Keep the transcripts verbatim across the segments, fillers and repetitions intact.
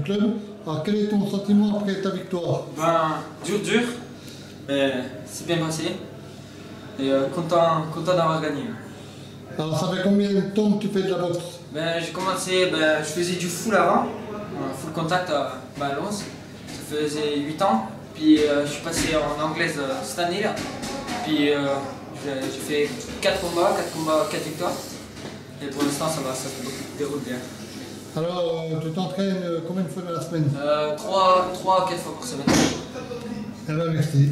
club. Alors quel est ton sentiment après ta victoire? Ben, dur, dur, mais c'est bien passé. Et euh, content, content d'avoir gagné. Alors ça fait combien de temps que tu fais de la boxe? Ben, j'ai commencé, ben, je faisais du full avant, euh, full contact à ben, à Lons. Ça faisait huit ans. Puis euh, je suis passé en anglaise euh, cette année-là. Puis euh, j'ai fait quatre combats, quatre combats, quatre victoires. Et pour l'instant, ça va, ça se déroule bien. Alors, euh, tu t'entraînes euh, combien de fois dans la semaine? Euh, trois, trois, quatre fois par semaine. Eh bien, merci.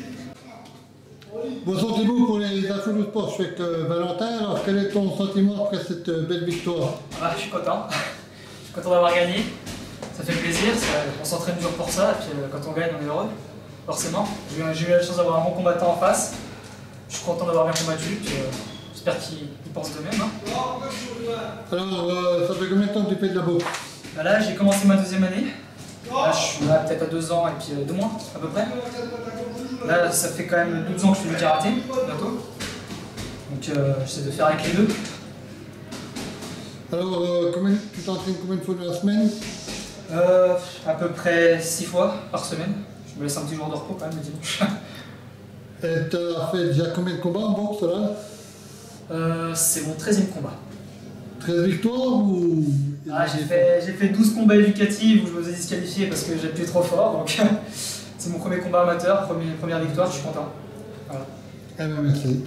Bon, sentez-vous pour les infos du sport, je suis avec euh, Valentin. Alors, quel est ton sentiment après cette euh, belle victoire? Ah, je suis content. Je suis content d'avoir gagné. Ça fait plaisir, ça, on s'entraîne dur pour ça, et puis euh, quand on gagne, on est heureux, forcément. J'ai eu la chance d'avoir un bon combattant en face. Je suis content d'avoir bien combattu, puis euh, j'espère qu'il pense de même. Hein. Alors, euh, ça fait combien de temps que tu fais de la boxe? Bah là, j'ai commencé ma deuxième année. Là, je suis là peut-être à deux ans et puis euh, deux mois, à peu près. Là, ça fait quand même douze ans que je fais du karaté, bientôt. Donc, euh, j'essaie de faire avec les deux. Alors, euh, combien, tu t'entraînes combien de fois dans la semaine? Euh, à peu près six fois par semaine. Je me laisse un petit jour de repos quand même le dimanche. Et tu as fait déjà combien de combats en boxe là? Euh, c'est mon treizième combat. treize victoires ou... Ah, j'ai fait, j'ai fait douze combats éducatifs où je me faisais disqualifier parce que j'appuyais trop fort. Donc c'est mon premier combat amateur, premier, première victoire, je suis content. Voilà. Eh bien, merci.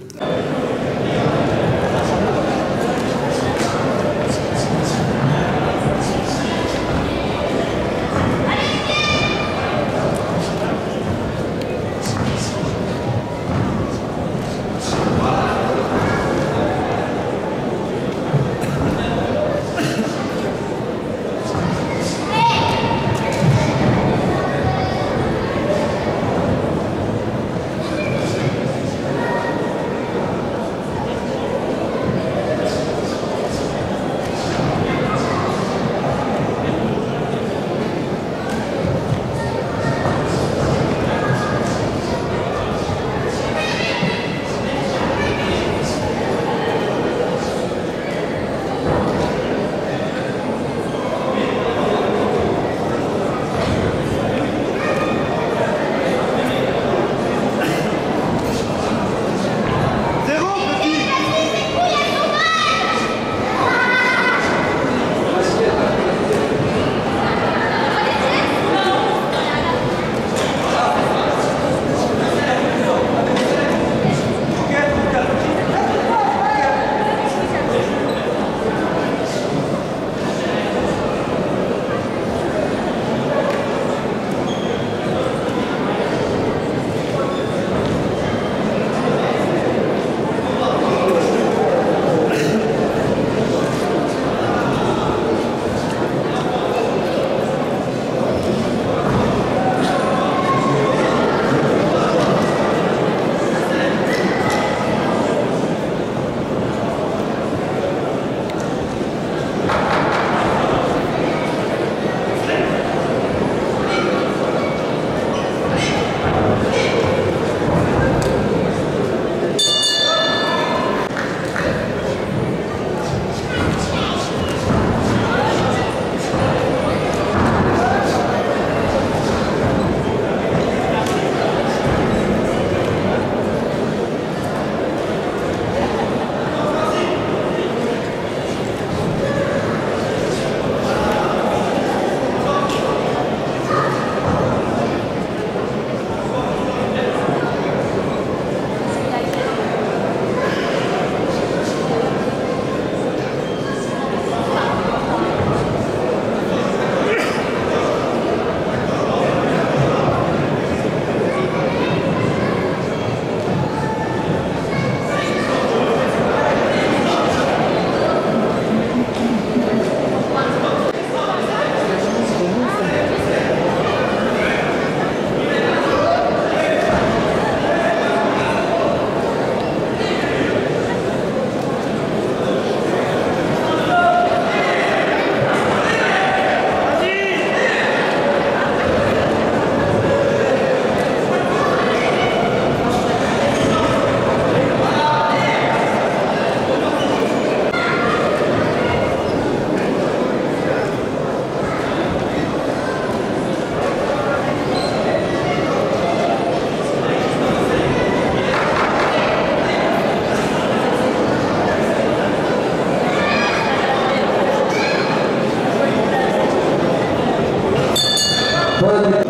Bonne